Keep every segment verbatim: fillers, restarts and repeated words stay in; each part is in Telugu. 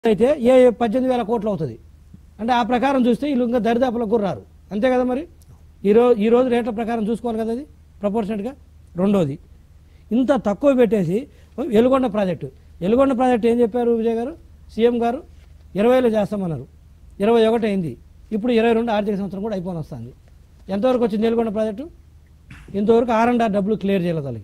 అయితే ఏ పద్దెనిమిది వేల కోట్లు అవుతుంది అంటే ఆ ప్రకారం చూస్తే వీళ్ళు ఇంకా దరిదాపులకు కూడా రారు అంతే కదా మరి ఈరోజు ఈరోజు రేట్ల ప్రకారం చూసుకోవాలి కదా అది ప్రపోర్షనట్గా రెండోది ఇంత తక్కువ పెట్టేసి వెలుగొండ ప్రాజెక్టు వెలుగొండ ప్రాజెక్టు ఏం చెప్పారు విజయ్ గారు సీఎం గారు ఇరవైలో చేస్తామన్నారు ఇరవై ఒకటి అయింది ఇప్పుడు ఇరవై రెండు ఆర్థిక సంవత్సరం కూడా అయిపోని వస్తుంది ఎంతవరకు వచ్చింది వెలుగొండ ప్రాజెక్టు ఇంతవరకు ఆర్ అండ్ ఆర్ డబ్బులు క్లియర్ చేయలేదు వాళ్ళకి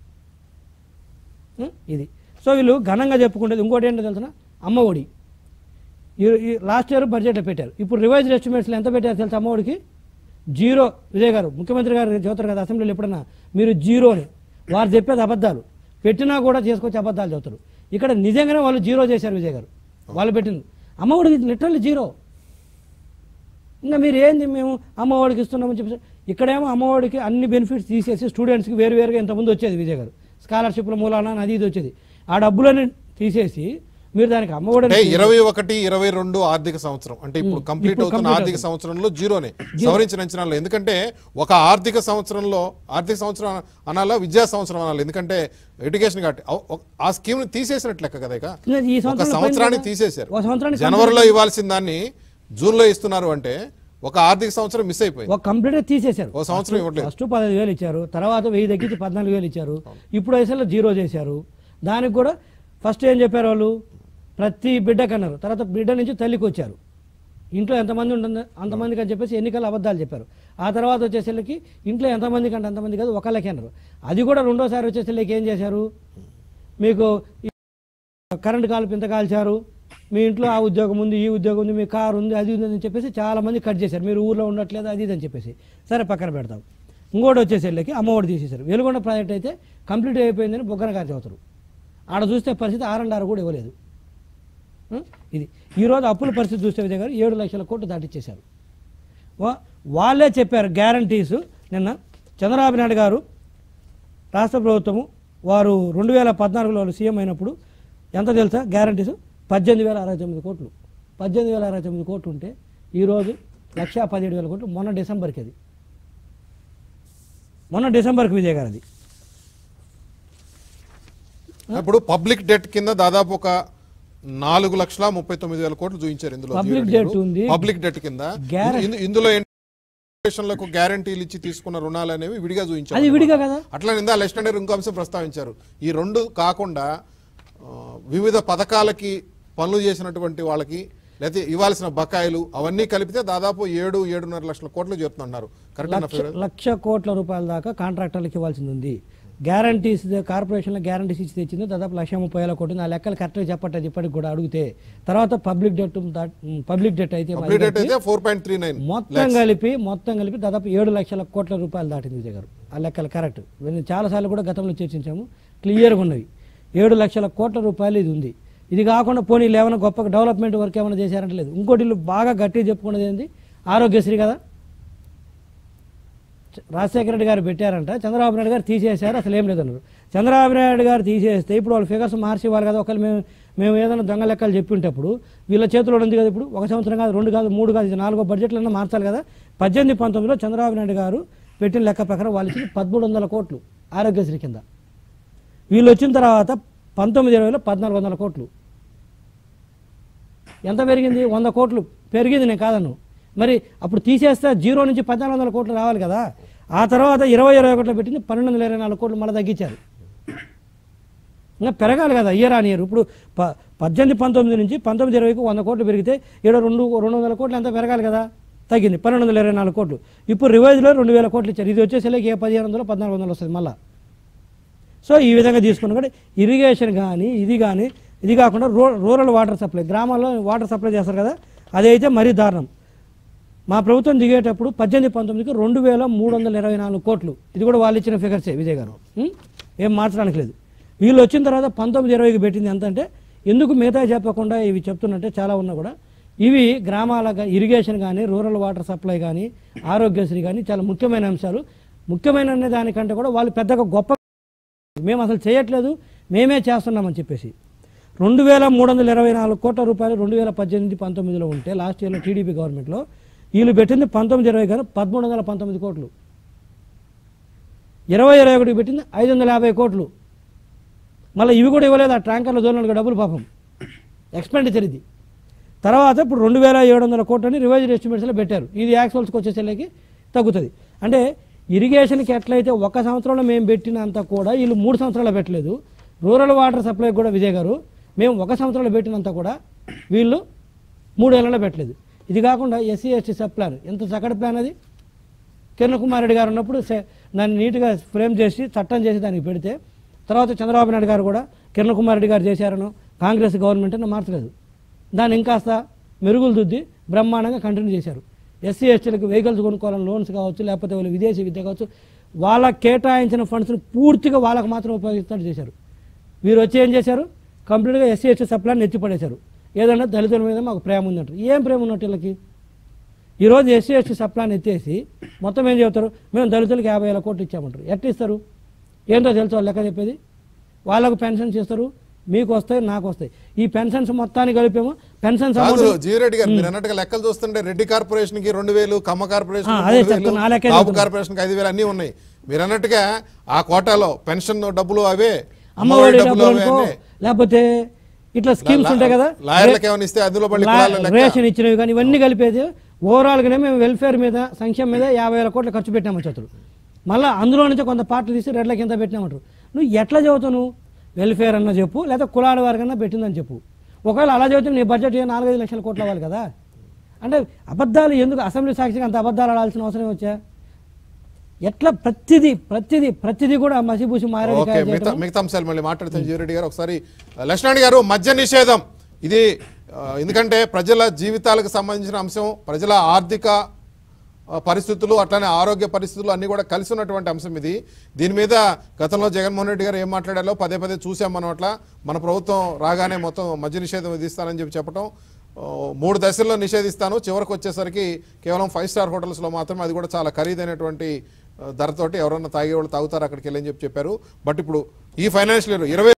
ఇది సో వీళ్ళు ఘనంగా చెప్పుకుంటేది ఇంకోటి ఏంటో తెలుసిన అమ్మ ఒడి లాస్ట్ ఇయర్ బడ్జెట్లో పెట్టారు ఇప్పుడు రివైజ్డ్ ఎస్టిమేట్స్లో ఎంత పెట్టారు తెలుసు అమ్మ ఒడికి జీరో విజయ్ గారు ముఖ్యమంత్రి గారు చెబుతారు కదా అసెంబ్లీలో ఎప్పుడన్నా మీరు జీరో అని వారు చెప్పేది అబద్ధాలు పెట్టినా కూడా చేసుకొచ్చి అబద్ధాలు చెబుతారు ఇక్కడ నిజంగానే వాళ్ళు జీరో చేశారు విజయ్ గారు వాళ్ళు పెట్టింది అమ్మ ఒడికి లిటరల్లీ జీరో ఇంకా మీరు ఏంది మేము అమ్మఒడికి ఇస్తున్నామని చెప్పేసి ఇక్కడేమో అమ్మఒడికి అన్ని బెనిఫిట్స్ తీసేసి స్టూడెంట్స్కి వేరు వేరుగా ఇంతకుముందు వచ్చేది విజయ్ గారు స్కాలర్షిప్ల మూలాన అది ఇది వచ్చేది ఆ డబ్బులని తీసేసి మీరు దానికి అమ్మఒడి ఇరవై ఒకటి ఇరవై రెండు ఆర్థిక సంవత్సరం అంటే ఇప్పుడు కంప్లీట్ అవుతున్న ఆర్థిక సంవత్సరంలో జీరోనే సవరించిన అంచనాలు ఎందుకంటే ఒక ఆర్థిక సంవత్సరంలో ఆర్థిక సంవత్సరం అనాలా విద్యా సంవత్సరం అనాలి ఎందుకంటే ఎడ్యుకేషన్ కాబట్టి ఆ స్కీమ్ ని తీసేసినట్లు లెక్క కదా ఒక సంవత్సరాన్ని తీసేశారు జనవరిలో ఇవ్వాల్సిన దాన్ని జూన్ లో ఇస్తున్నారు అంటే ఒక ఆర్థిక సంవత్సరం మిస్ అయిపోయింది ఒక కంప్లీట్ తీసేశారు ఒక సంవత్సరం ఇవ్వట్లేదు ఫస్ట్ పదహైదు వేలు ఇచ్చారు తర్వాత వెయ్యి తగ్గించి పద్నాలుగు వేలు ఇచ్చారు ఇప్పుడు అసలు జీరో చేశారు దానికి కూడా ఫస్ట్ ఏం చెప్పారు వాళ్ళు ప్రతి బిడ్డకు అన్నారు తర్వాత బిడ్డ నుంచి తల్లికి వచ్చారు ఇంట్లో ఎంతమంది ఉంటుంది అంతమందికి అని చెప్పేసి ఎన్నికల అబద్ధాలు చెప్పారు ఆ తర్వాత వచ్చేసరికి ఇంట్లో ఎంతమందికి అంటే అంతమంది కాదు ఒకళ్ళకి అన్నారు అది కూడా రెండోసారి వచ్చేసరికి ఏం చేశారు మీకు కరెంటు కాల్పు ఇంత కాల్చారు మీ ఇంట్లో ఆ ఉద్యోగం ఉంది ఈ ఉద్యోగం ఉంది మీ కారు ఉంది అది ఉంది అని చెప్పేసి చాలామంది కట్ చేశారు మీరు ఊర్లో ఉండట్లేదు అది ఇది అని చెప్పేసి సరే పక్కన పెడతాం ఇంకోటి వచ్చేసరికి అమ్మఒడి తీసేశారు వెలుగొండ ప్రాజెక్ట్ అయితే కంప్లీట్ అయిపోయిందని బొగ్గన గారు చదువుతారు ఆడ చూస్తే పరిస్థితి ఆర్ అండ్ ఆర్ కూడా ఇవ్వలేదు ఇది ఈరోజు అప్పుల పరిస్థితి చూస్తే విజయ్ గారు ఏడు లక్షల కోట్లు దాటిచ్చేశారు వాళ్ళే చెప్పారు గ్యారంటీసు నిన్న చంద్రబాబు నాయుడు గారు రాష్ట్ర ప్రభుత్వము వారు రెండు వేల పద్నాలుగులో సీఎం అయినప్పుడు ఎంత తెలుసా గ్యారంటీసు పద్దెనిమిది వేల అరవై తొమ్మిది కోట్లు పద్దెనిమిది వేల అరవై తొమ్మిది కోట్లు ఉంటే ఈరోజు లక్షా పదిహేడు వేల కోట్లు మొన్న డిసెంబర్కి అది మొన్న డిసెంబర్కి విజయ్ గారు అది ఇప్పుడు పబ్లిక్ డెట్ కింద దాదాపు ఒక నాలుగు లక్షల ముప్పై తొమ్మిది వేల కోట్లు చూపించారు ఇందులో పబ్లిక్ డెట్ ఉంది పబ్లిక్ డెట్ కింద ఇందులో గ్యారంటీలు ఇచ్చి తీసుకున్న రుణాలు అనేవి విడిగా చూపించారు విడిగా కదా అట్లా నిందా లెఫ్టినెంట్ ఇంకో అంశం ప్రస్తావించారు ఈ రెండు కాకుండా వివిధ పథకాలకి పనులు చేసినటువంటి వాళ్ళకి లేకపోతే ఇవ్వాల్సిన బకాయిలు అవన్నీ కలిపితే దాదాపు ఏడు ఏడున్నర లక్షల కోట్లు చేరుతున్నారు లక్ష కోట్ల రూపాయల దాకా కాంట్రాక్టర్లకు ఇవ్వాల్సింది ఉంది గ్యారంటీస్ కార్పొరేషన్లో గ్యారంటీస్ ఇచ్చి తెచ్చింది దాదాపు లక్ష ముప్పై వేల కోట్లు ఆ లెక్కలు కరెక్ట్గా చెప్పట్లేదు ఇప్పటికి కూడా అడిగితే తర్వాత పబ్లిక్ డెట్ పబ్లిక్ డెట్ అయితే మొత్తం కలిపి మొత్తం కలిపి దాదాపు ఏడు లక్షల కోట్ల రూపాయలు దాటింది విజయ్ గారు ఆ లెక్కలు కరెక్ట్ చాలాసార్లు కూడా గతంలో చర్చించాము క్లియర్గా ఉన్నవి ఏడు లక్షల కోట్ల రూపాయలు ఇది ఉంది ఇది కాకుండా పోనీ ఏమైనా గొప్ప డెవలప్మెంట్ వర్క్ ఏమైనా చేశారంటే లేదు ఇంకోటి బాగా గట్టిగా చెప్పుకున్నది ఏంటి ఆరోగ్యశ్రీ కదా రాజశేఖర రెడ్డి గారు పెట్టారంట చంద్రబాబు నాయుడు గారు తీసేశారు అసలు ఏం లేదన్నారు చంద్రబాబు నాయుడు గారు తీసేస్తే ఇప్పుడు వాళ్ళు ఫిగర్స్ మార్చి ఇవ్వాలి కదా ఒకళ్ళు మేము మేము ఏదైనా దొంగ లెక్కలు చెప్పి ఉంటేప్పుడు వీళ్ళ చేతిలో ఉంది కదా ఇప్పుడు ఒక సంవత్సరం కాదు రెండు కాదు మూడు కాదు ఇది నాలుగో బడ్జెట్లన్నా మార్చాలి కదా పద్దెనిమిది పంతొమ్మిదిలో చంద్రబాబు నాయుడు గారు పెట్టిన లెక్క ప్రకారం వాళ్ళు ఇచ్చింది పదమూడు వందల కోట్లు ఆరోగ్యశ్రీ కింద వీళ్ళు వచ్చిన తర్వాత పంతొమ్మిది ఇరవైలో పద్నాలుగు వందల కోట్లు ఎంత పెరిగింది వంద కోట్లు పెరిగింది నేను కాదను మరి అప్పుడు తీసేస్తే జీరో నుంచి పద్నాలుగు వందల కోట్లు రావాలి కదా ఆ తర్వాత ఇరవై ఇరవై ఒకటిలో పెట్టింది పన్నెండు వందల ఇరవై నాలుగు కోట్లు మళ్ళీ తగ్గించారు ఇంకా పెరగాలి కదా ఇయర్ ఆన్ ఇయర్ ఇప్పుడు ప పద్దెనిమిది పంతొమ్మిది నుంచి పంతొమ్మిది ఇరవైకి వంద కోట్లు పెరిగితే ఏడో రెండు రెండు వందల కోట్లు ఎంత పెరగాలి కదా తగ్గింది పన్నెండు వందల ఇరవై నాలుగు కోట్లు ఇప్పుడు రివైజ్లో రెండు వేల కోట్లు ఇచ్చారు ఇది వచ్చేసరికి ఏ పదిహేను వందలు పద్నాలుగు వందలు వస్తుంది మళ్ళీ సో ఈ విధంగా తీసుకున్న కూడా ఇరిగేషన్ కానీ ఇది కానీ ఇది కాకుండా రూ రూరల్ వాటర్ సప్లై గ్రామాల్లో వాటర్ సప్లై చేస్తారు కదా అదైతే మరీ దారుణం మా ప్రభుత్వం దిగేటప్పుడు పద్దెనిమిది పంతొమ్మిదికి రెండు వేల మూడు వందల ఇరవై నాలుగు కోట్లు ఇది కూడా వాళ్ళు ఇచ్చిన ఫిగర్సే విజయ్ గారు ఏం మార్చడానికి లేదు వీళ్ళు వచ్చిన తర్వాత పంతొమ్మిది ఇరవైకి పెట్టింది ఎంత అంటే ఎందుకు మిగతా చెప్పకుండా ఇవి చెప్తున్నట్టే చాలా ఉన్నా కూడా ఇవి గ్రామాల ఇరిగేషన్ కానీ రూరల్ వాటర్ సప్లై కానీ ఆరోగ్యశ్రీ కానీ చాలా ముఖ్యమైన అంశాలు ముఖ్యమైన దానికంటే కూడా వాళ్ళు పెద్దగా గొప్ప మేము అసలు చేయట్లేదు మేమే చేస్తున్నామని చెప్పేసి రెండు వేల మూడు వందల ఇరవై నాలుగు కోట్ల రూపాయలు రెండు వేల పద్దెనిమిది పంతొమ్మిదిలో ఉంటే లాస్ట్ ఇయర్లో టీడీపీ గవర్నమెంట్లో వీళ్ళు పెట్టింది పంతొమ్మిది ఇరవై గాను పదమూడు వందల పంతొమ్మిది కోట్లు ఇరవై ఇరవై ఒకటికి పెట్టింది ఐదు వందల యాభై కోట్లు మళ్ళీ ఇవి కూడా ఇవ్వలేదు ఆ ట్యాంకర్ల జోన్లకు డబ్బులు పాపం ఎక్స్పెండిచర్ ఇది. తర్వాత ఇప్పుడు రెండు వేల ఏడు వందల కోట్లని రివైజ్డ్ ఎస్టిమేట్స్లో పెట్టారు. ఇది యాక్చువల్స్కి వచ్చేసరికి తగ్గుతుంది. అంటే ఇరిగేషన్కి ఎట్లయితే ఒక సంవత్సరంలో మేము పెట్టినంత కూడా వీళ్ళు మూడు సంవత్సరాలు పెట్టలేదు. రూరల్ వాటర్ సప్లై కూడా విజయ్ గారు మేము ఒక సంవత్సరంలో పెట్టినంత కూడా వీళ్ళు మూడేళ్లలో పెట్టలేదు. ఇది కాకుండా ఎస్సీ ఎస్టీ సబ్ ప్లాన్ ఎంత చక్కటి ప్లాన్ అది. కిరణ్ కుమార్ రెడ్డి గారు ఉన్నప్పుడు దాన్ని నీట్గా ఫ్రేమ్ చేసి చట్టం చేసి దానికి పెడితే తర్వాత చంద్రబాబు నాయుడు గారు కూడా కిరణ్ కుమార్ రెడ్డి గారు చేశారనో కాంగ్రెస్ గవర్నమెంట్ అని మార్చలేదు. దాన్ని ఇంకాస్త మెరుగులు దిద్ది బ్రహ్మాండంగా కంటిన్యూ చేశారు. ఎస్సీ ఎస్టీలకు వెహికల్స్ కొనుక్కోవాలని లోన్స్ కావచ్చు, లేకపోతే వాళ్ళు విదేశీ విద్య కావచ్చు, వాళ్ళకి కేటాయించిన ఫండ్స్ని పూర్తిగా వాళ్ళకు మాత్రం ఉపయోగిస్తూ చేశారు. వీరు వచ్చి ఏం చేశారు, కంప్లీట్గా ఎస్సీ ఎస్టీ సప్లాన్ని ఎత్తిపడేశారు. ఏదన్నా దళితుల మీద మాకు ప్రేమ ఉందంటారు. ఏం ప్రేమ ఉన్నట్టు వీళ్ళకి? ఈరోజు ఎస్సీ ఎస్టీ సప్లాన్ని ఎత్తేసి మొత్తం ఏం చెబుతారు, మేము దళితులకు యాభై వేల కోట్లు ఇచ్చామంటారు. ఎట్లా ఇస్తారు? ఏంటో తెలుసు వాళ్ళు లెక్క చెప్పేది. వాళ్ళకు పెన్షన్స్ ఇస్తారు, మీకు వస్తాయి, నాకు వస్తాయి. ఈ పెన్షన్స్ మొత్తాన్ని కలిపేమో పెన్షన్స్ జీరెడ్డి గారు మీరు అన్నట్టుగా లెక్కలు చూస్తుంటే రెడ్డి కార్పొరేషన్ కి రెండు వేలు, కమ్మ కార్పొరేషన్ కాపు కార్పొరేషన్ కి ఐదు వేలు అన్ని ఉన్నాయి. మీరు అన్నట్టుగా ఆ కోటాలో పెన్షన్ డబ్బులు అవే, అమ్మఒడి డబ్బులు లేకపోతే ఇట్లా స్కీమ్స్ ఉంటాయి కదా, రేషన్ ఇచ్చినవి కానీ ఇవన్నీ కలిపేది ఓవరాల్గానే మేము వెల్ఫేర్ మీద సంక్షేమం మీద యాభై వేల కోట్లు ఖర్చు పెట్టాము చేతులు. మళ్ళీ అందులో నుంచి కొంత పార్టీ తీసి రెడ్ల కింద పెట్టినామంటారు. నువ్వు ఎట్లా చదువుతావు? నువ్వు వెల్ఫేర్ అన్న చెప్పు, లేదా కులాల వారికన్నా పెట్టిందని చెప్పు. ఒకవేళ అలా చదివితే నీ బడ్జెట్ నాలుగైదు లక్షల కోట్లు అవ్వాలి కదా. అంటే అబద్ధాలు ఎందుకు? అసెంబ్లీ సాక్షిగా అంత అబద్ధాలు ఆడాల్సిన అవసరం వచ్చా? ఎట్లా ప్రతిదీ ప్రతిదీ ప్రతిదీ కూడా మసిబూసి మారేడు. మిగతా అంశాలు మళ్ళీ మాట్లాడుతాం జీరెడ్డి గారు. ఒకసారి లక్ష్మణ్ గారు, మద్య నిషేధం ఇది ఎందుకంటే ప్రజల జీవితాలకు సంబంధించిన అంశం, ప్రజల ఆర్థిక పరిస్థితులు అట్లానే ఆరోగ్య పరిస్థితులు అన్నీ కూడా కలిసి ఉన్నటువంటి అంశం ఇది. దీని మీద గతంలో జగన్మోహన్ రెడ్డి గారు ఏం మాట్లాడారో పదే పదే చూసాం మనం. అట్లా మన ప్రభుత్వం రాగానే మొత్తం మద్య నిషేధం విధిస్తానని చెప్పి చెప్పడం, మూడు దశల్లో నిషేధిస్తాను, చివరికి వచ్చేసరికి కేవలం ఫైవ్ స్టార్ హోటల్స్లో మాత్రమే, అది కూడా చాలా ఖరీదైనటువంటి ధరతోటి ఎవరన్నా తాగేవాళ్ళు తాగుతారు అక్కడికి వెళ్ళని చెప్పి చెప్పారు. బట్ ఇప్పుడు ఈ ఫైనాన్షియల్ ఇయర్ ఇరవై